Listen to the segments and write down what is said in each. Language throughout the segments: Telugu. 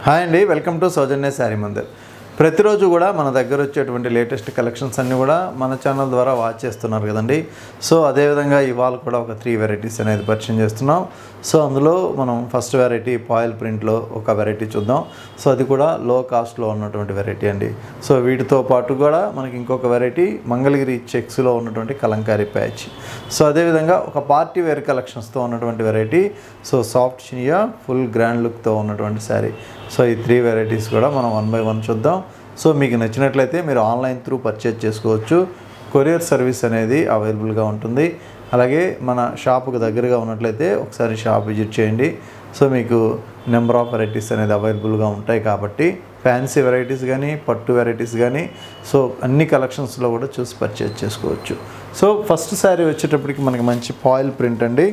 హాయ్ అండి, వెల్కమ్ టు సౌజన్య శారీ మందిర్. ప్రతిరోజు కూడా మన దగ్గర వచ్చేటువంటి లేటెస్ట్ కలెక్షన్స్ అన్నీ కూడా మన ఛానల్ ద్వారా వాచ్ చేస్తున్నారు కదండి. సో అదేవిధంగా ఇవాళ కూడా ఒక 3 వెరైటీస్ అనేది పరిచయం చేస్తున్నాం. సో అందులో మనం ఫస్ట్ వెరైటీ పాయిల్ ప్రింట్లో ఒక వెరైటీ చూద్దాం. సో అది కూడా లో కాస్ట్లో ఉన్నటువంటి వెరైటీ అండి. సో వీటితో పాటు కూడా మనకి ఇంకొక వెరైటీ మంగళగిరి చెక్స్లో ఉన్నటువంటి కలంకారీ ప్యాచ్. సో అదేవిధంగా ఒక పార్టీ వేర్ కలెక్షన్స్తో ఉన్నటువంటి వెరైటీ. సో సాఫ్ట్ చినియా ఫుల్ గ్రాండ్ లుక్తో ఉన్నటువంటి శారీ. సో ఈ 3 వెరైటీస్ కూడా మనం 1 by 1 చూద్దాం. సో మీకు నచ్చినట్లయితే మీరు ఆన్లైన్ త్రూ పర్చేజ్ చేసుకోవచ్చు. కొరియర్ సర్వీస్ అనేది అవైలబుల్గా ఉంటుంది. అలాగే మన షాపుకు దగ్గరగా ఉన్నట్లయితే ఒకసారి షాప్ విజిట్ చేయండి. సో మీకు నెంబర్ ఆఫ్ వెరైటీస్ అనేది అవైలబుల్గా ఉంటాయి కాబట్టి ఫ్యాన్సీ వెరైటీస్ కానీ పట్టు వెరైటీస్ కానీ సో అన్ని కలెక్షన్స్లో కూడా చూసి పర్చేజ్ చేసుకోవచ్చు. సో ఫస్ట్ శారీ వచ్చేటప్పటికి మనకి మంచి పాయిల్ ప్రింట్ అండి.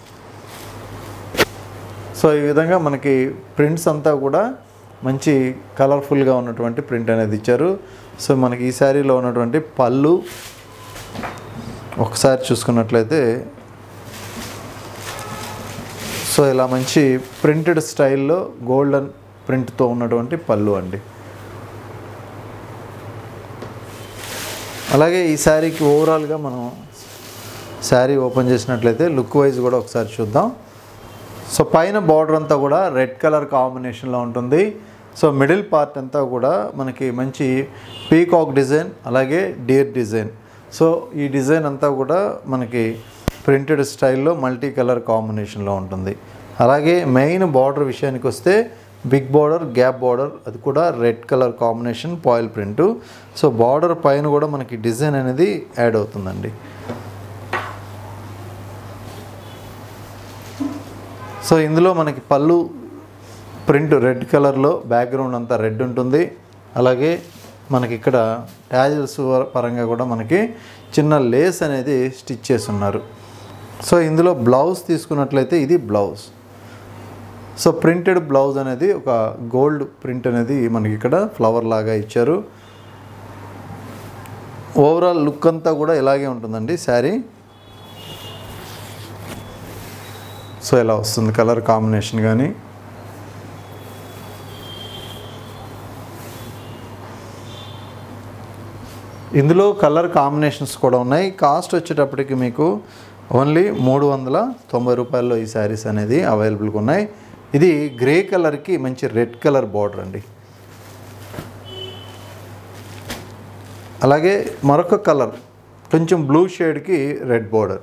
సో ఈ విధంగా మనకి ప్రింట్స్ అంతా కూడా మంచి కలర్ఫుల్గా ఉన్నటువంటి ప్రింట్ అనేది ఇచ్చారు. సో మనకి ఈ శారీలో ఉన్నటువంటి పళ్ళు ఒకసారి చూసుకున్నట్లయితే సో ఇలా మంచి ప్రింటెడ్ స్టైల్లో గోల్డెన్ ప్రింట్తో ఉన్నటువంటి పళ్ళు అండి. అలాగే ఈ శారీకి ఓవరాల్గా మనం శారీ ఓపెన్ చేసినట్లయితే లుక్ వైజ్ కూడా ఒకసారి చూద్దాం. సో పైన బార్డర్ అంతా కూడా రెడ్ కలర్ కాంబినేషన్లో ఉంటుంది. సో మిడిల్ పార్ట్ అంతా కూడా మనకి మంచి పీకాక్ డిజైన్ అలాగే డీర్ డిజైన్. సో ఈ డిజైన్ అంతా కూడా మనకి ప్రింటెడ్ స్టైల్లో మల్టీ కలర్ కాంబినేషన్లో ఉంటుంది. అలాగే మెయిన్ బార్డర్ విషయానికి వస్తే బిగ్ బార్డర్, గ్యాప్ బార్డర్, అది కూడా red colour combination foil print. So border పైన కూడా మనకి డిజైన్ అనేది యాడ్ అవుతుందండి. సో ఇందులో మనకి పళ్ళు ప్రింట్ రెడ్ కలర్లో, బ్యాక్గ్రౌండ్ అంతా రెడ్ ఉంటుంది. అలాగే మనకి ఇక్కడ ట్యాజిల్స్ పరంగా కూడా మనకి చిన్న లేస్ అనేది స్టిచ్ చేసి ఉన్నారు. సో ఇందులో బ్లౌజ్ తీసుకున్నట్లయితే ఇది బ్లౌజ్. సో ప్రింటెడ్ బ్లౌజ్ అనేది ఒక గోల్డ్ ప్రింట్ అనేది మనకి ఇక్కడ ఫ్లవర్ లాగా ఇచ్చారు. ఓవరాల్ లుక్ అంతా కూడా ఇలాగే ఉంటుందండి శారీ. సో ఇలా వస్తుంది కలర్ కాంబినేషన్ కానీ. ఇందులో కలర్ కాంబినేషన్స్ కూడా ఉన్నాయి. కాస్ట్ వచ్చేటప్పటికి మీకు ఓన్లీ 390 రూపాయల్లో ఈ శారీస్ అనేది అవైలబుల్గా ఉన్నాయి. ఇది గ్రే కలర్కి మంచి రెడ్ కలర్ బార్డర్ అండి. అలాగే మరొక కలర్ కొంచెం బ్లూ షేడ్కి రెడ్ బార్డర్.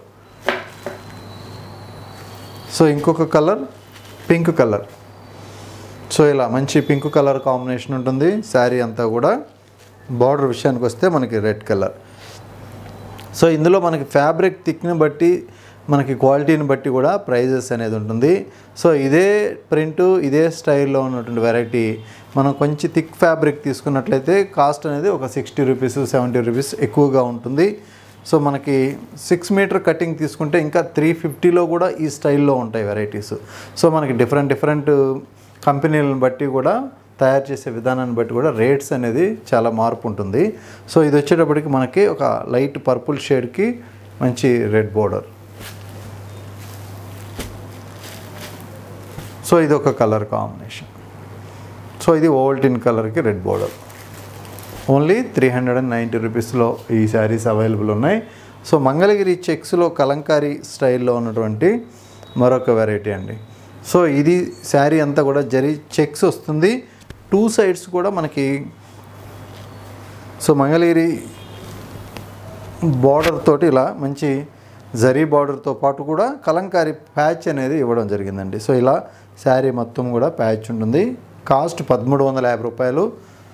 సో ఇంకొక కలర్ పింక్ కలర్. సో ఇలా మంచి పింక్ కలర్ కాంబినేషన్ ఉంటుంది శారీ అంతా కూడా. బార్డర్ విషయానికి వస్తే మనకి రెడ్ కలర్. సో ఇందులో మనకి ఫ్యాబ్రిక్ థిక్ని బట్టి మనకి క్వాలిటీని బట్టి కూడా ప్రైజెస్ అనేది ఉంటుంది. సో ఇదే ప్రింటు ఇదే స్టైల్లో ఉన్నటువంటి వెరైటీ మనం కొంచెం థిక్ ఫ్యాబ్రిక్ తీసుకున్నట్లయితే కాస్ట్ అనేది ఒక 60 రూపీస్ 70 రూపీస్ ఎక్కువగా ఉంటుంది. సో మనకి 6 మీటర్ కటింగ్ తీసుకుంటే ఇంకా 350లో కూడా ఈ స్టైల్లో ఉంటాయి వెరైటీస్. సో మనకి డిఫరెంట్ కంపెనీలను బట్టి కూడా తయారు చేసే విధానాన్ని బట్టి కూడా రేట్స్ అనేది చాలా మార్పు ఉంటుంది. సో ఇది వచ్చేటప్పటికి మనకి ఒక లైట్ పర్పుల్ షేడ్కి మంచి రెడ్ బోర్డర్. సో ఇది ఒక కలర్ కాంబినేషన్. సో ఇది ఓవల్టిన్ కలర్కి రెడ్ బోర్డర్. ఓన్లీ 390 రూపీస్లో ఈ శారీస్ అవైలబుల్ ఉన్నాయి. సో మంగళగిరి చెక్స్లో కలంకారీ స్టైల్లో ఉన్నటువంటి మరొక వెరైటీ అండి. సో ఇది శారీ అంతా కూడా జరీ చెక్స్ వస్తుంది. 2 సైడ్స్ కూడా మనకి సో మంగళగిరి బార్డర్ తోటి ఇలా మంచి జరీ బార్డర్తో పాటు కూడా కలంకారీ ప్యాచ్ అనేది ఇవ్వడం జరిగిందండి. సో ఇలా శారీ మొత్తం కూడా ప్యాచ్ ఉంటుంది. కాస్ట్ 1350 రూపాయలు.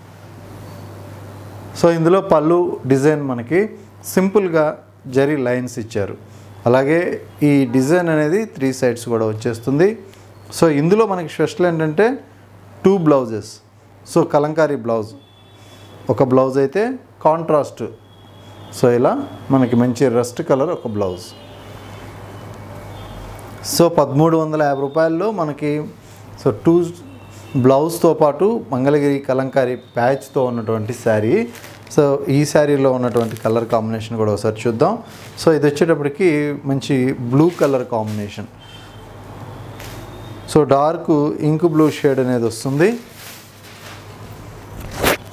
సో ఇందులో పళ్ళు డిజైన్ మనకి సింపుల్గా జరీ లైన్స్ ఇచ్చారు. అలాగే ఈ డిజైన్ అనేది 3 సైడ్స్ కూడా వచ్చేస్తుంది. సో ఇందులో మనకి స్పెషల్ ఏంటంటే 2 బ్లౌజెస్. సో కలంకారీ బ్లౌజ్ ఒక బ్లౌజ్ అయితే కాంట్రాస్ట్. సో ఇలా మనకి మంచి రస్ట్ కలర్ ఒక బ్లౌజ్. సో 1350 రూపాయల్లో మనకి సో 2 బ్లౌజ్తో పాటు మంగళగిరి కలంకారీ ప్యాచ్తో ఉన్నటువంటి శారీ. సో ఈ శారీలో ఉన్నటువంటి కలర్ కాంబినేషన్ కూడా ఒకసారి చూద్దాం. సో ఇది వచ్చేటప్పటికి మంచి blue colour combination. So dark ink blue shade అనేది వస్తుంది.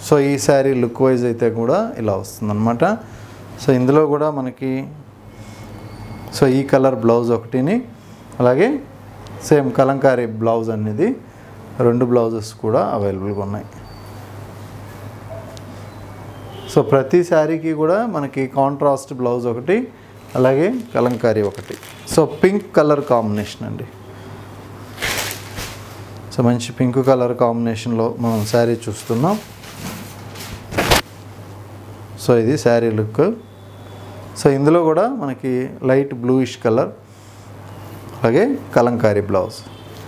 సో ఈ శారీ లుక్ వైజ్ అయితే కూడా ఇలా వస్తుందన్నమాట. సో ఇందులో కూడా మనకి సో ఈ కలర్ బ్లౌజ్ ఒకటిని, అలాగే సేమ్ కలంకారీ బ్లౌజ్ అనేది 2 బ్లౌజెస్ కూడా అవైలబుల్గా ఉన్నాయి. సో ప్రతి శారీకి కూడా మనకి కాంట్రాస్ట్ బ్లౌజ్ ఒకటి, అలాగే కలంకారీ ఒకటి. సో పింక్ కలర్ కాంబినేషన్ అండి. సో మంచి పింక్ కలర్ కాంబినేషన్లో మనం శారీ చూస్తున్నాం. సో ఇది శారీ లుక్. సో ఇందులో కూడా మనకి లైట్ బ్లూయిష్ కలర్, అలాగే kalamkari blouse.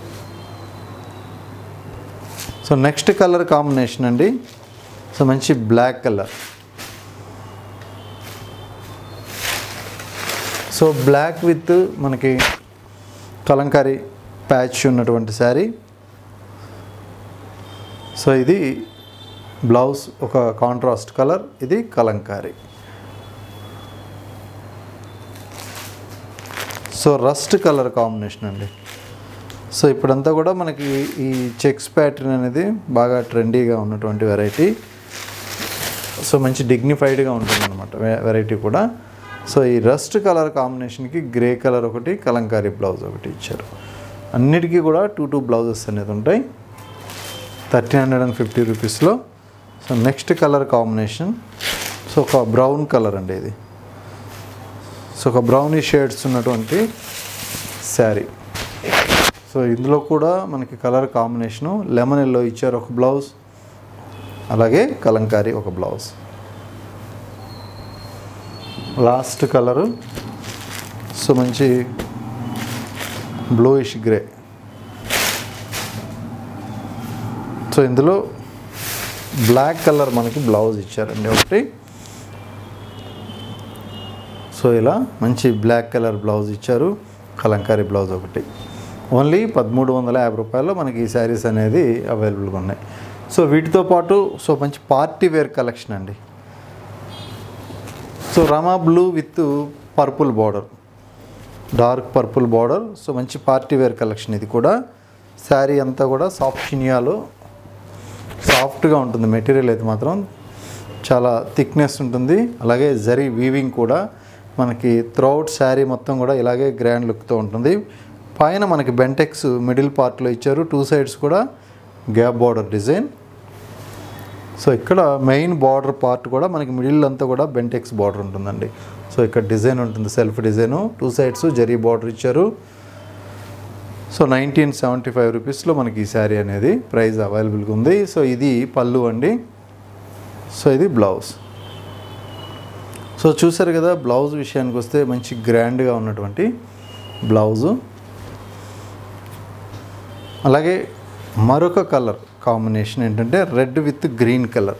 So next colour combination అండి. సో మంచి black colour. So black with మనకి కలంకారీ ప్యాచ్ ఉన్నటువంటి శారీ. సో ఇది బ్లౌజ్ ఒక కాంట్రాస్ట్ కలర్, ఇది kalamkari. So rust colour combination అండి. సో ఇప్పుడంతా కూడా మనకి ఈ చెక్స్ ప్యాటర్న్ అనేది బాగా ట్రెండీగా ఉన్నటువంటి వెరైటీ. సో మంచి డిగ్నిఫైడ్గా ఉంటుంది అనమాట వెరైటీ కూడా. సో ఈ రస్ట్ కలర్ కాంబినేషన్కి గ్రే కలర్ ఒకటి, కలంకారీ బ్లౌజ్ ఒకటి ఇచ్చారు. అన్నిటికీ కూడా 2 బ్లౌజెస్ అనేది ఉంటాయి 1350 రూపీస్లో. So next colour combination so ఒక బ్రౌన్ కలర్ అండి ఇది. సో ఒక బ్రౌనీ షేడ్స్ ఉన్నటువంటి శారీ. సో ఇందులో కూడా మనకి కలర్ కాంబినేషను లెమన్ ఎల్లో ఇచ్చారు ఒక బ్లౌజ్, అలాగే కలంకారీ ఒక బ్లౌజ్. లాస్ట్ కలరు సో మంచి బ్లూయిష్ గ్రే. సో ఇందులో బ్లాక్ కలర్ మనకి బ్లౌజ్ ఇచ్చారండి ఒకటి. సో ఇలా మంచి బ్లాక్ కలర్ బ్లౌజ్ ఇచ్చారు, కలంకారీ బ్లౌజ్ ఒకటి. ఓన్లీ 1350 రూపాయల్లో మనకి ఈ శారీస్ అనేది అవైలబుల్గా ఉన్నాయి. సో వీటితో పాటు సో మంచి పార్టీ వేర్ కలెక్షన్ అండి. సో రమా blue with purple border, dark purple border. So మంచి పార్టీ వేర్ కలెక్షన్ ఇది కూడా. శారీ అంతా కూడా సాఫ్ట్ చినియాలో సాఫ్ట్గా ఉంటుంది మెటీరియల్ అయితే మాత్రం చాలా థిక్నెస్ ఉంటుంది. అలాగే జరీ వీవింగ్ కూడా మనకి త్రూఅవుట్ శారీ మొత్తం కూడా ఇలాగే గ్రాండ్ లుక్తో ఉంటుంది. పైన మనకి బెంటెక్స్ మిడిల్ పార్ట్లో ఇచ్చారు, 2 సైడ్స్ కూడా గ్యాప్ బార్డర్ డిజైన్. సో ఇక్కడ మెయిన్ బార్డర్ పార్ట్ కూడా మనకి మిడిల్ అంతా కూడా బెంటెక్స్ బార్డర్ ఉంటుందండి. సో ఇక్కడ డిజైన్ ఉంటుంది, self design, 2 sides zari border ఇచ్చారు. సో 1975 రూపీస్లో మనకి ఈ శారీ అనేది ప్రైస్ అవైలబుల్గా ఉంది. సో ఇది పళ్ళు అండి. సో ఇది బ్లౌజ్. సో చూసారు కదా, బ్లౌజ్ విషయానికి వస్తే మంచి గ్రాండ్గా ఉన్నటువంటి బ్లౌజు. అలాగే మరొక కలర్ కాంబినేషన్ ఏంటంటే red with green colour.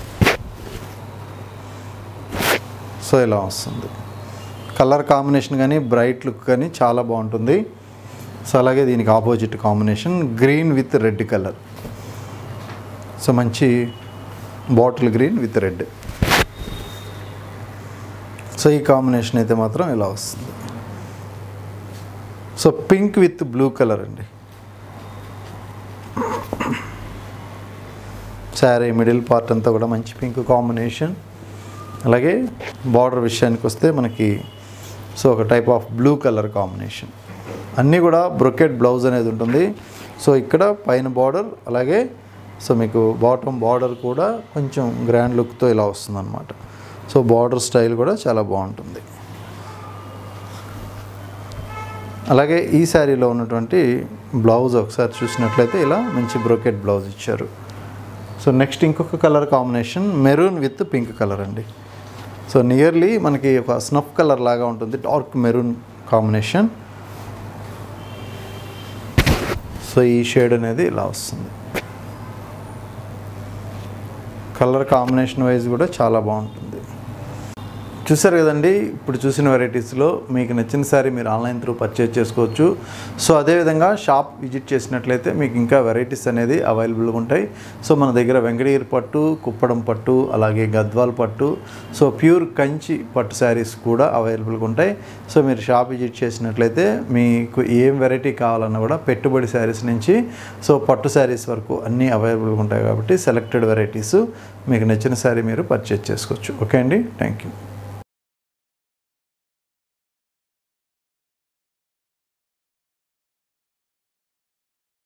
So ఇలా వస్తుంది కలర్ కాంబినేషన్, కానీ బ్రైట్ లుక్ కానీ చాలా బాగుంటుంది. సో అలాగే దీనికి opposite combination green with red colour. So మంచి bottle green with red. So ఈ కాంబినేషన్ అయితే మాత్రం ఇలా వస్తుంది. So pink with blue colour అండి. శారీ మిడిల్ పార్ట్ అంతా కూడా మంచి పింక్ కాంబినేషన్. అలాగే బార్డర్ విషయానికి వస్తే మనకి సో ఒక type of blue colour combination. అన్నీ కూడా బ్రొకెట్ బ్లౌజ్ అనేది ఉంటుంది. సో ఇక్కడ పైన బార్డర్, అలాగే సో మీకు బాటమ్ బార్డర్ కూడా కొంచెం గ్రాండ్ లుక్తో ఇలా వస్తుందన్నమాట. సో బార్డర్ స్టైల్ కూడా చాలా బాగుంటుంది. అలాగే ఈ శారీలో ఉన్నటువంటి బ్లౌజ్ ఒకసారి చూసినట్లయితే ఇలా మంచి బ్రొకెట్ బ్లౌజ్ ఇచ్చారు. సో నెక్స్ట్ ఇంకొక colour combination maroon with pink colour అండి. సో నియర్లీ మనకి ఒక స్నఫ్ కలర్ లాగా ఉంటుంది, డార్క్ మెరూన్ కాంబినేషన్. సో ఈ షేడ్ అనేది ఇలా వస్తుంది. కలర్ కాంబినేషన్ వైజ్ కూడా చాలా బాగుంటుంది. చూసారు కదండి, ఇప్పుడు చూసిన వెరైటీస్లో మీకు నచ్చిన శారీ మీరు ఆన్లైన్ త్రూ పర్చేజ్ చేసుకోవచ్చు. సో అదేవిధంగా షాప్ విజిట్ చేసినట్లయితే మీకు ఇంకా వెరైటీస్ అనేది అవైలబుల్గా ఉంటాయి. సో మన దగ్గర వెంకటగిరి పట్టు, కుప్పడం పట్టు, అలాగే గద్వాల్ పట్టు, సో ప్యూర్ కంచి పట్టు శారీస్ కూడా అవైలబుల్గా ఉంటాయి. సో మీరు షాప్ విజిట్ చేసినట్లయితే మీకు ఏం వెరైటీ కావాలన్నా కూడా పెట్టుబడి శారీస్ నుంచి సో పట్టు శారీస్ వరకు అన్నీ అవైలబుల్గా ఉంటాయి. కాబట్టి సెలెక్టెడ్ వెరైటీస్ మీకు నచ్చిన శారీ మీరు పర్చేజ్ చేసుకోవచ్చు. ఓకే అండి, థ్యాంక్ యూ.